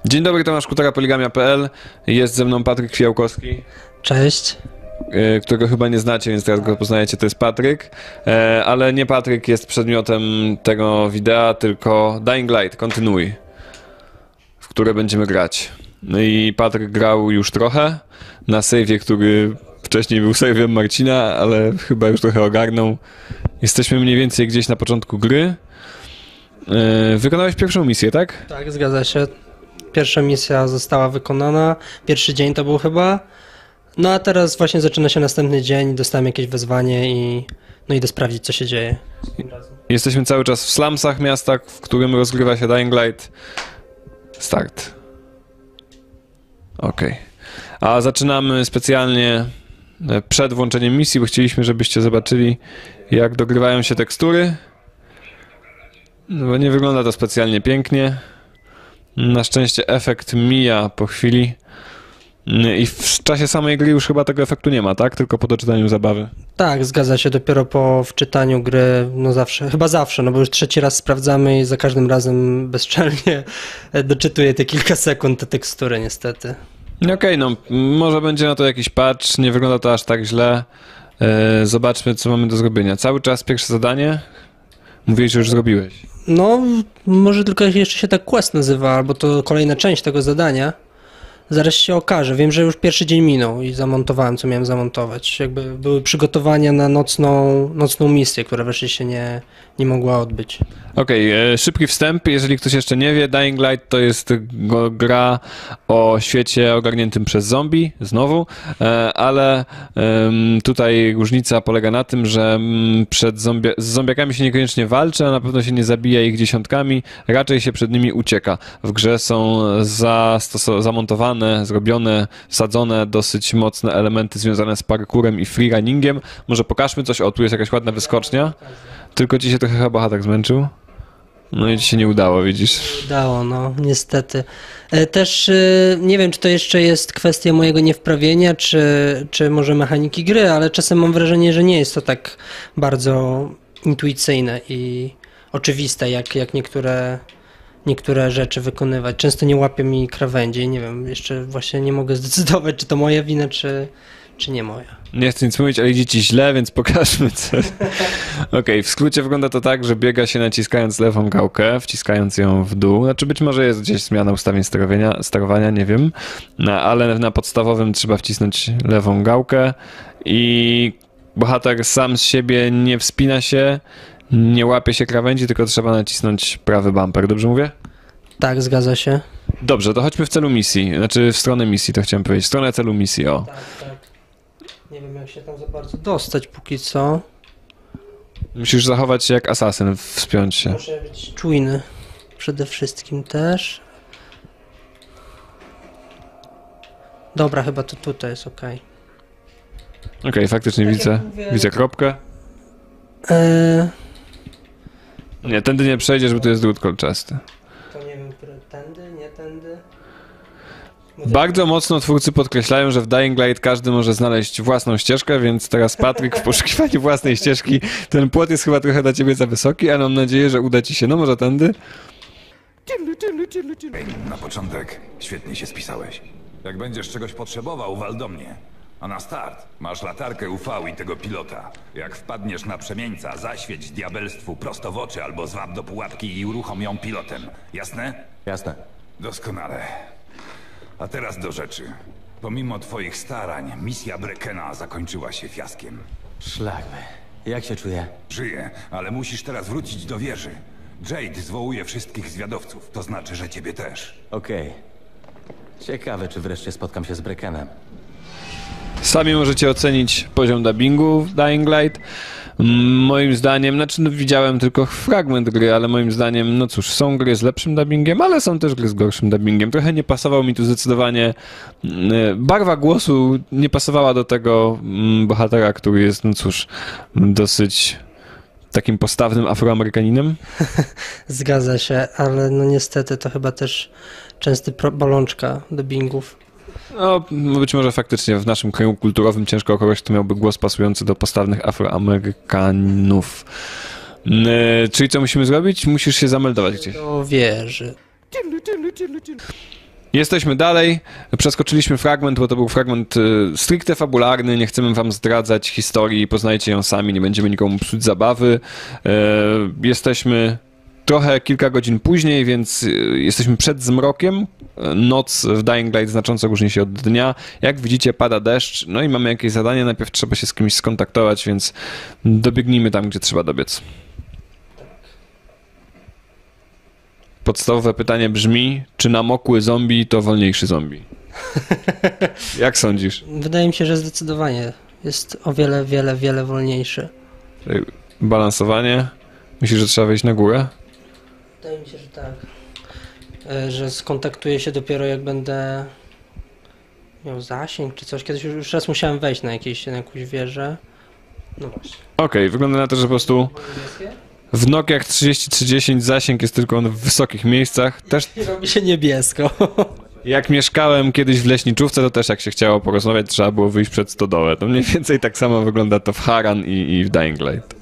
Dzień dobry, Tomasz Kutara, Poligamia.pl. Jest ze mną Patryk Fiałkowski. Cześć. Którego chyba nie znacie, więc teraz go poznajecie, to jest Patryk. Ale nie Patryk jest przedmiotem tego wideo, tylko Dying Light, kontynuuj, w które będziemy grać. No i Patryk grał już trochę na save'ie, który wcześniej był save'em Marcina, ale chyba już trochę ogarnął. Jesteśmy mniej więcej gdzieś na początku gry. Wykonałeś pierwszą misję, tak? Tak, zgadza się. Pierwsza misja została wykonana. Pierwszy dzień to był chyba. No a teraz właśnie zaczyna się następny dzień. Dostałem jakieś wezwanie i idę sprawdzić, co się dzieje. Jesteśmy cały czas w slumsach miasta, w którym rozgrywa się Dying Light. Start. Okej. A zaczynamy specjalnie przed włączeniem misji, bo chcieliśmy, żebyście zobaczyli, jak dogrywają się tekstury. No bo nie wygląda to specjalnie pięknie. Na szczęście efekt mija po chwili. I w czasie samej gry już chyba tego efektu nie ma, tak? Tylko po doczytaniu zabawy. Tak, zgadza się. Dopiero po wczytaniu gry, no zawsze, chyba zawsze, no bo już trzeci raz sprawdzamy i za każdym razem bezczelnie doczytuję te kilka sekund te tekstury niestety. Okej, no może będzie na to jakiś patch, nie wygląda to aż tak źle. Zobaczmy, co mamy do zrobienia. Cały czas pierwsze zadanie. Mówiłeś, że już zrobiłeś. No, może tylko jeszcze się tak quest nazywa, albo to kolejna część tego zadania. Zaraz się okaże. Wiem, że już pierwszy dzień minął i zamontowałem, co miałem zamontować. Jakby były przygotowania na nocną misję, która wreszcie się nie mogła odbyć. Okej, szybki wstęp. Jeżeli ktoś jeszcze nie wie, Dying Light to jest gra o świecie ogarniętym przez zombie, znowu, ale tutaj różnica polega na tym, że z zombiakami się niekoniecznie walczy, a na pewno się nie zabija ich dziesiątkami, raczej się przed nimi ucieka. W grze są zamontowane, zrobione, wsadzone dosyć mocne elementy związane z parkourem i freerunningiem. Może pokażmy coś, o tu jest jakaś ładna wyskocznia, tylko ci się trochę chyba bohater zmęczył. No i ci się nie udało, widzisz? Udało, no, niestety. Też nie wiem, czy to jeszcze jest kwestia mojego niewprawienia, czy może mechaniki gry, ale czasem mam wrażenie, że nie jest to tak bardzo intuicyjne i oczywiste, jak niektóre rzeczy wykonywać. Często nie łapią mi krawędzi, nie wiem, jeszcze właśnie nie mogę zdecydować, czy to moja wina, czy nie moja. Nie chcę nic mówić, ale idzie ci źle, więc pokażmy coś. Okej, w skrócie wygląda to tak, że biega się naciskając lewą gałkę, wciskając ją w dół. Znaczy być może jest gdzieś zmiana ustawień sterowania, nie wiem. No, ale na podstawowym trzeba wcisnąć lewą gałkę i bohater sam z siebie nie wspina się, nie łapie się krawędzi, tylko trzeba nacisnąć prawy bumper. Dobrze mówię? Tak, zgadza się. Dobrze, to chodźmy w celu misji. Znaczy w stronę misji, to chciałem powiedzieć. W stronę celu misji, o. Tak. Nie wiem, jak się tam za bardzo dostać póki co. Musisz zachować się jak asasyn, wspiąć się. Muszę być czujny przede wszystkim też. Dobra, chyba to tutaj jest okej. Okej, faktycznie Tak widzę, jak mówię- widzę kropkę. Nie, tędy nie przejdziesz, bo tu jest drut kolczasty. To nie wiem, który tędy, nie tędy. Bardzo mocno twórcy podkreślają, że w Dying Light każdy może znaleźć własną ścieżkę, więc teraz Patryk w poszukiwaniu własnej ścieżki. Ten płot jest chyba trochę dla ciebie za wysoki, ale mam nadzieję, że uda ci się. No może tędy? Na początek świetnie się spisałeś. Jak będziesz czegoś potrzebował, wal do mnie. A na start masz latarkę UV i tego pilota. Jak wpadniesz na przemieńca, zaświeć diabelstwu prosto w oczy albo zwab do pułapki i uruchom ją pilotem. Jasne? Jasne. Doskonale. A teraz do rzeczy. Pomimo twoich starań, misja Brekena zakończyła się fiaskiem. Szlak by. Jak się czuję? Żyję, ale musisz teraz wrócić do wieży. Jade zwołuje wszystkich zwiadowców, to znaczy, że ciebie też. Okej. Ciekawe, czy wreszcie spotkam się z Brekenem. Sami możecie ocenić poziom dubbingu w Dying Light. Moim zdaniem, znaczy no, widziałem tylko fragment gry, ale moim zdaniem, no cóż, są gry z lepszym dubbingiem, ale są też gry z gorszym dubbingiem. Trochę nie pasował mi tu zdecydowanie, barwa głosu nie pasowała do tego bohatera, który jest, no cóż, dosyć takim postawnym Afroamerykaninem. Zgadza się, ale no niestety to chyba też częsty bolączka dubbingów. No, być może faktycznie w naszym kręgu kulturowym ciężko o kogoś, kto miałby głos pasujący do postawnych Afroamerykanów. Czyli co musimy zrobić? Musisz się zameldować gdzieś. Do wieży. Jesteśmy dalej, przeskoczyliśmy fragment, bo to był fragment stricte fabularny, nie chcemy wam zdradzać historii, poznajcie ją sami, nie będziemy nikomu psuć zabawy. Jesteśmy trochę kilka godzin później, więc jesteśmy przed zmrokiem. Noc w Dying Light znacząco różni się od dnia. Jak widzicie, pada deszcz, no i mamy jakieś zadanie, najpierw trzeba się z kimś skontaktować, więc dobiegnijmy tam, gdzie trzeba dobiec. Podstawowe pytanie brzmi, czy namokły zombie to wolniejszy zombie? Jak sądzisz? Wydaje mi się, że zdecydowanie jest o wiele wolniejszy. Balansowanie? Myślisz, że trzeba wejść na górę? Wydaje mi się, że tak. Że skontaktuję się dopiero jak będę miał zasięg czy coś. Kiedyś już raz musiałem wejść na jakąś wieżę. No właśnie. Okej, wygląda na to, że po prostu w Nokiach 3030 zasięg jest tylko w wysokich miejscach. Też I robi się niebiesko. jak mieszkałem kiedyś w leśniczówce, to też jak się chciało porozmawiać, trzeba było wyjść przed stodołę. To mniej więcej tak samo wygląda to w Haran i w Dying Light.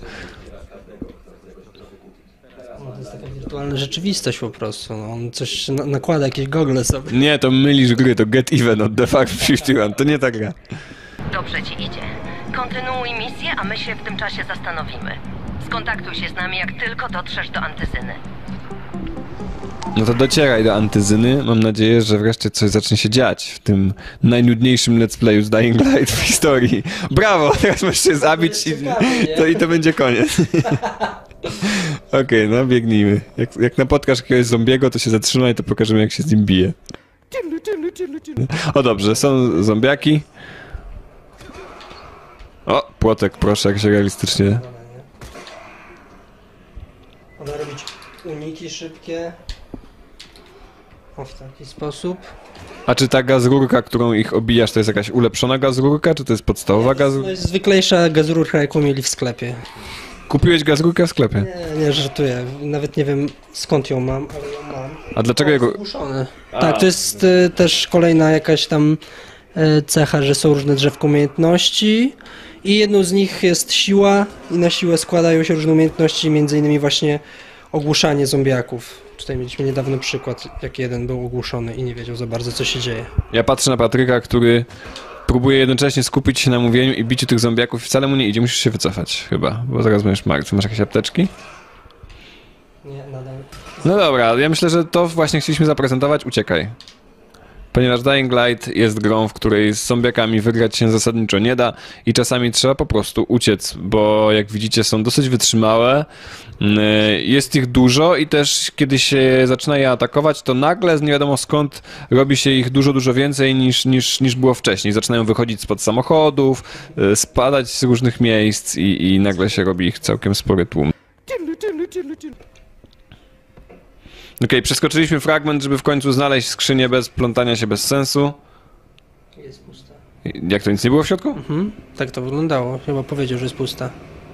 To jest taka wirtualna rzeczywistość po prostu. No, on coś nakłada, jakieś gogle sobie. Nie, to mylisz gry, to Get Even od The Fact 51, to nie ta gra. Dobrze ci idzie. Kontynuuj misję, a my się w tym czasie zastanowimy. Skontaktuj się z nami, jak tylko dotrzesz do Antyzyny. No to docieraj do Antyzyny. Mam nadzieję, że wreszcie coś zacznie się dziać w tym najnudniejszym let's playu z Dying Light w historii. Brawo! Teraz możesz się zabić i to będzie koniec. Okej, no biegnijmy. Jak napotkasz jakiegoś zombiego, to się zatrzymaj, to pokażemy, jak się z nim bije. O dobrze, są zombiaki. O, płotek, proszę, jak się realistycznie... Można robić uniki szybkie. O, w taki sposób. A czy ta gazrurka, którą ich obijasz, to jest jakaś ulepszona gazrurka, czy to jest podstawowa gazrurka? To jest zwyklejsza gazurka, jaką mieli w sklepie. Kupiłeś gazrurkę w sklepie? Nie, żartuję. Nawet nie wiem, skąd ją mam, ale ją mam. A dlaczego jego... Zgłuszony. Tak, to jest też kolejna jakaś tam cecha, że są różne drzewka umiejętności i jedną z nich jest siła i na siłę składają się różne umiejętności, między innymi właśnie ogłuszanie zombiaków. Tutaj mieliśmy niedawno przykład, jak jeden był ogłuszony i nie wiedział za bardzo, co się dzieje. Ja patrzę na Patryka, który próbuje jednocześnie skupić się na mówieniu i biciu tych zombiaków. Wcale mu nie idzie, musisz się wycofać chyba, bo zaraz będziesz martwy. Masz jakieś apteczki? Nie, nadal. No dobra, ja myślę, że to właśnie chcieliśmy zaprezentować. Uciekaj. Ponieważ Dying Light jest grą, w której z zombiakami wygrać się zasadniczo nie da i czasami trzeba po prostu uciec, bo jak widzicie są dosyć wytrzymałe, jest ich dużo i też kiedy się zaczyna je atakować, to nagle z nie wiadomo skąd robi się ich dużo więcej niż było wcześniej. Zaczynają wychodzić spod samochodów, spadać z różnych miejsc i nagle się robi ich całkiem spory tłum. Okej, przeskoczyliśmy fragment, żeby w końcu znaleźć skrzynię bez plątania się bez sensu. Jest pusta. Jak to, nic nie było w środku? Tak to wyglądało. Chyba powiedział, że jest pusta.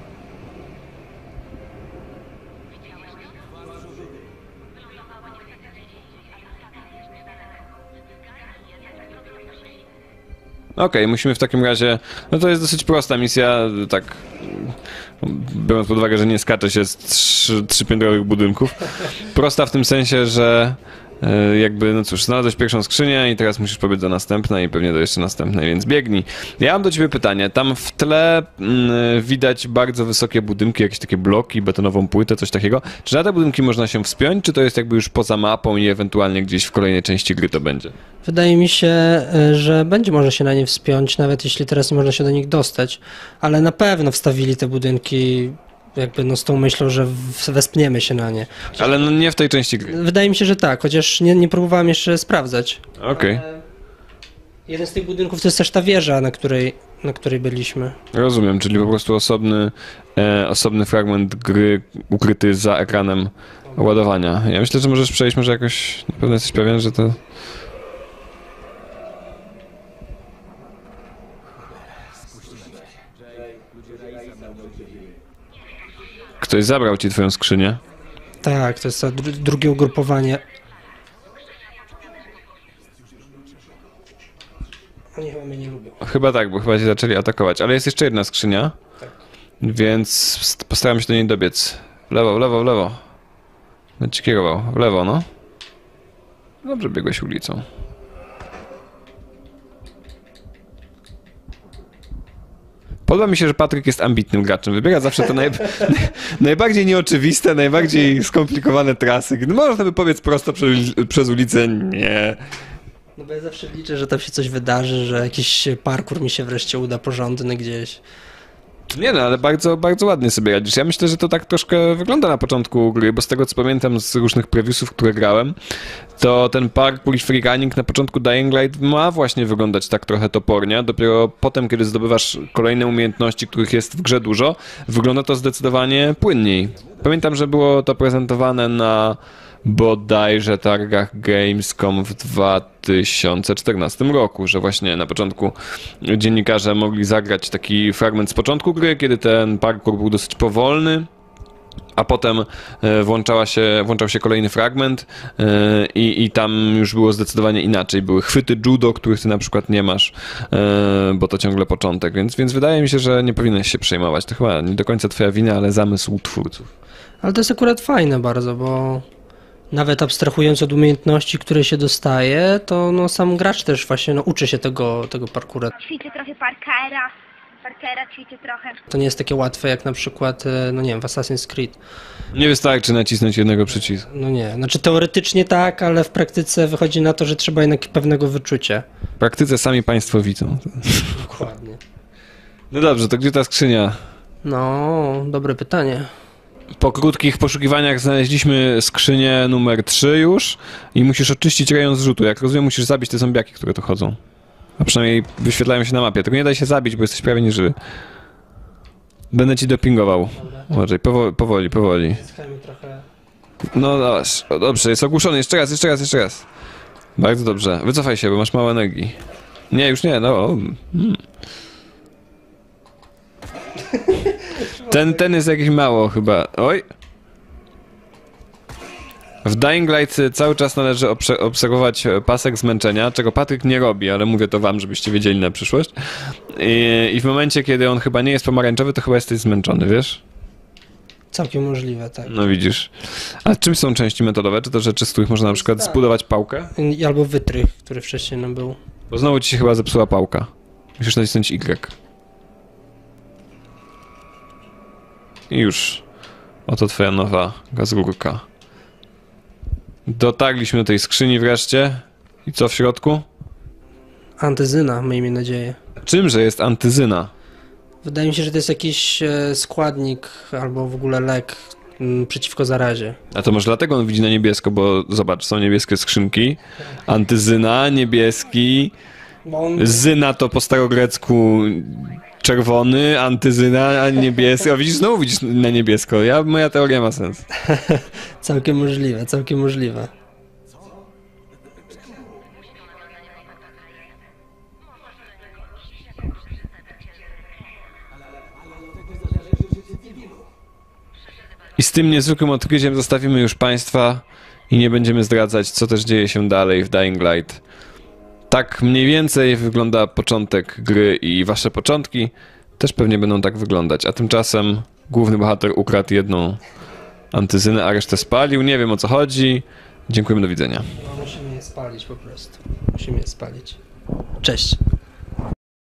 Okej, musimy w takim razie... No to jest dosyć prosta misja, tak... Biorąc pod uwagę, że nie skacze się z trzypiętrowych budynków. Prosta w tym sensie, że jakby, no cóż, znalazłeś pierwszą skrzynię i teraz musisz pobiec do następnej i pewnie do jeszcze następnej, więc biegnij. Ja mam do ciebie pytanie. Tam w tle widać bardzo wysokie budynki, jakieś takie bloki, betonową płytę, coś takiego. Czy na te budynki można się wspiąć, czy to jest jakby już poza mapą i ewentualnie gdzieś w kolejnej części gry to będzie? Wydaje mi się, że będzie można się na nie wspiąć, nawet jeśli teraz nie można się do nich dostać, ale na pewno wstawili te budynki jakby no z tą myślą, że wespniemy się na nie. Ale no nie w tej części gry. Wydaje mi się, że tak, chociaż nie próbowałem jeszcze sprawdzać. Okej. Jeden z tych budynków to jest też ta wieża, na której byliśmy. Rozumiem, czyli po prostu osobny fragment gry ukryty za ekranem ładowania. Ja myślę, że możesz przejść, może jakoś, na pewno jesteś pewien, że to... Ktoś zabrał ci twoją skrzynię. Tak, to jest to drugie ugrupowanie. Oni chyba mnie nie lubią. Chyba tak, bo chyba się zaczęli atakować. Ale jest jeszcze jedna skrzynia, więc postaram się do niej dobiec. W lewo, w lewo, w lewo. Będę ci kierował. W lewo, no. Dobrze biegłeś ulicą. Podoba mi się, że Patryk jest ambitnym graczem. Wybiera zawsze te najbardziej nieoczywiste, najbardziej skomplikowane trasy. No, można by powiedz prosto przez ulicę, nie. No bo ja zawsze liczę, że tam się coś wydarzy, że jakiś parkour mi się wreszcie uda porządny gdzieś. Nie no, ale bardzo, bardzo ładnie sobie radzisz. Ja myślę, że to tak troszkę wygląda na początku gry, bo z tego co pamiętam z różnych previewsów, które grałem, to ten parkour i freerunning na początku Dying Light ma właśnie wyglądać tak trochę topornie. Dopiero potem, kiedy zdobywasz kolejne umiejętności, których jest w grze dużo, wygląda to zdecydowanie płynniej. Pamiętam, że było to prezentowane na bodajże targach Gamescom w 2014 roku, że właśnie na początku dziennikarze mogli zagrać taki fragment z początku gry, kiedy ten parkour był dosyć powolny, a potem włączał się kolejny fragment i tam już było zdecydowanie inaczej. Były chwyty judo, których ty na przykład nie masz, bo to ciągle początek, więc wydaje mi się, że nie powinieneś się przejmować. To chyba nie do końca twoja wina, ale zamysł twórców. Ale to jest akurat fajne bardzo, bo nawet abstrahując od umiejętności, które się dostaje, to no, sam gracz też właśnie uczy się tego parkoura. Ćwiczę trochę Parkera ćwiczę trochę. To nie jest takie łatwe jak na przykład, no nie wiem, w Assassin's Creed. Nie wystarczy nacisnąć jednego przycisku. No nie, znaczy teoretycznie tak, ale w praktyce wychodzi na to, że trzeba jednak pewnego wyczucia. W praktyce sami państwo widzą. Dokładnie. No dobrze, to gdzie ta skrzynia? No, dobre pytanie. Po krótkich poszukiwaniach znaleźliśmy skrzynię numer 3 już i musisz oczyścić rejon zrzutu. Jak rozumiem, musisz zabić te zombiaki, które tu chodzą. A przynajmniej wyświetlają się na mapie. Tylko nie daj się zabić, bo jesteś prawie nieżywy. Będę ci dopingował. Uważaj, powoli. Trochę. No dobrze, jest ogłuszony. Jeszcze raz. Bardzo dobrze. Wycofaj się, bo masz mało energii. Nie, już nie, no. Ten jest jakiś mało chyba. Oj. W Dying Light cały czas należy obserwować pasek zmęczenia, czego Patryk nie robi, ale mówię to wam, żebyście wiedzieli na przyszłość. I w momencie, kiedy on chyba nie jest pomarańczowy, to chyba jesteś zmęczony, wiesz? Całkiem możliwe, tak. No widzisz. A czym są części metodowe? Czy to rzeczy, z których można na przykład zbudować pałkę? Albo wytrych, który wcześniej nam był. Bo znowu ci się chyba zepsuła pałka. Musisz nacisnąć Y. I już. Oto twoja nowa gazurka. Dotarliśmy do tej skrzyni wreszcie. I co w środku? Antyzyna, miejmy nadzieję. Czymże jest antyzyna? Wydaje mi się, że to jest jakiś składnik albo w ogóle lek przeciwko zarazie. A to może dlatego on widzi na niebiesko, bo zobacz, są niebieskie skrzynki. Antyzyna, niebieski. Zyna to po starogrecku czerwony, antyzyna, a niebieski. O, widzisz, znowu widzisz na niebiesko. Moja teoria ma sens. Całkiem możliwe. I z tym niezwykłym odkryciem zostawimy już Państwa i nie będziemy zdradzać, co też dzieje się dalej w Dying Light. Tak mniej więcej wygląda początek gry i wasze początki też pewnie będą tak wyglądać. A tymczasem główny bohater ukradł jedną antyzynę, a resztę spalił. Nie wiem, o co chodzi. Dziękujemy, do widzenia. No, musimy je spalić po prostu. Cześć.